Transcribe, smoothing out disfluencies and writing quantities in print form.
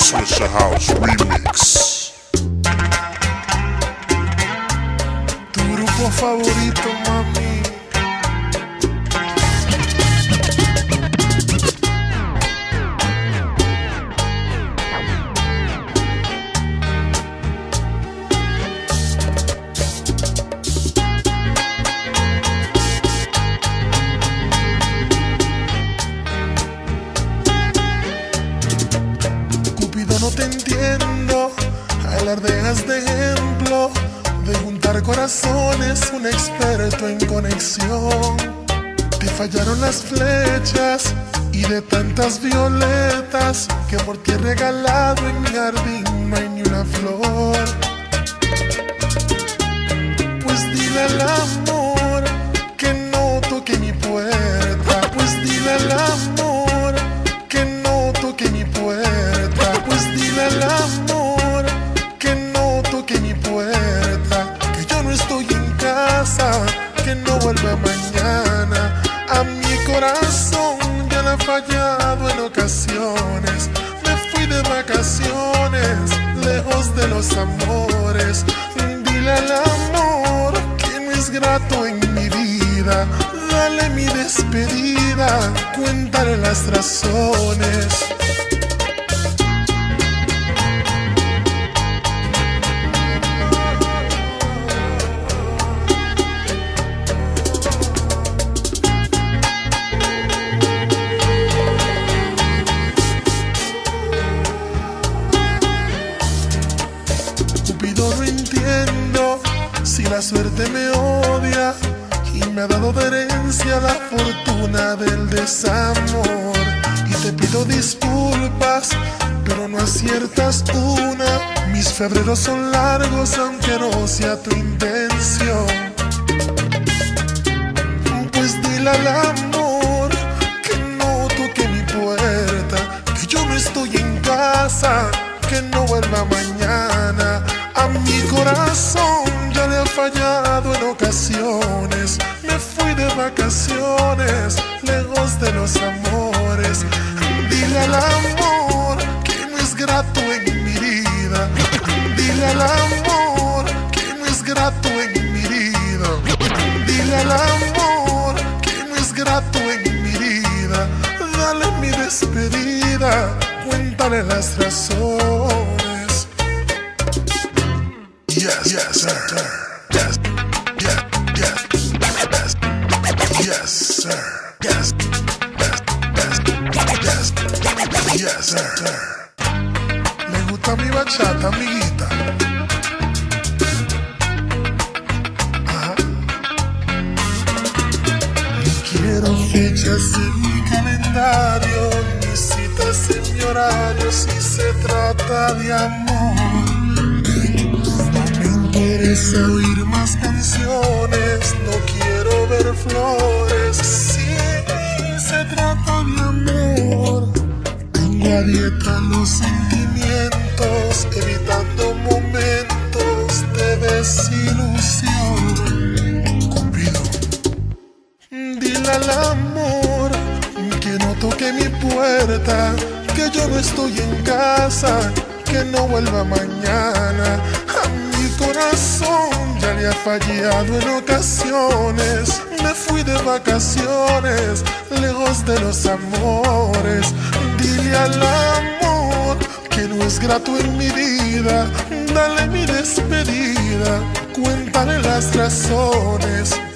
Swisher House Remix. Tu grupo favorito, mami. No te entiendo, alardeas de ejemplo, de juntar corazones, un experto en conexión. Te fallaron las flechas y de tantas violetas que por ti he regalado en mi jardín no hay ni una flor. Pues dile al amor que no toque mi puerta, pues dile al amor que no toque mi puerta. Dile al amor que no toque mi puerta, que yo no estoy en casa, que no vuelva mañana. A mi corazón ya le ha fallado en ocasiones. Me fui de vacaciones, lejos de los amores. Dile al amor que no es grato en mi vida. Dale mi despedida, cuéntale las razones. No entiendo si la suerte me odia y me ha dado de herencia la fortuna del desamor. Y te pido disculpas, pero no aciertas una. Mis febreros son largos aunque no sea tu intención. Pues dile al amor que no toque mi puerta, que yo no estoy en casa, que no vuelva mañana. A mi corazón ya le ha fallado en ocasiones. Me fui de vacaciones, lejos de los amores. Dile al amor que no es grato en mi vida. Dile al amor que no es grato en mi vida. Dile al amor que no es grato en mi vida. Dale mi despedida, cuéntale las razones. Yes, yes, sir. Yes, yes, yes, yes, yes, sir. Yes, yes, yes, yes, yes, sir. Me gusta mi bachata, amiguita. Ajá. No quiero fechas en mi calendario, ni citas en mi horario si se trata de amor. Interesa oír más canciones, no quiero ver flores. Si se trata de amor, tengo a dieta los sentimientos, evitando momentos de desilusión. Cupido, dile al amor que no toque mi puerta, que yo no estoy en casa, que no vuelva mañana. Mi corazón ya le ha fallado en ocasiones. Me fui de vacaciones, lejos de los amores. Dile al amor que no es grato en mi vida. Dale mi despedida, cuéntale las razones.